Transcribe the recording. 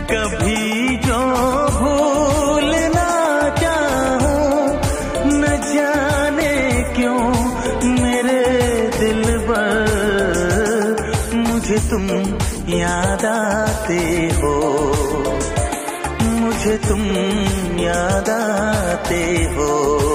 कभी जो भूल ना चाहूं, न जाने क्यों मेरे दिलबर मुझे तुम याद आते हो, मुझे तुम याद आते हो।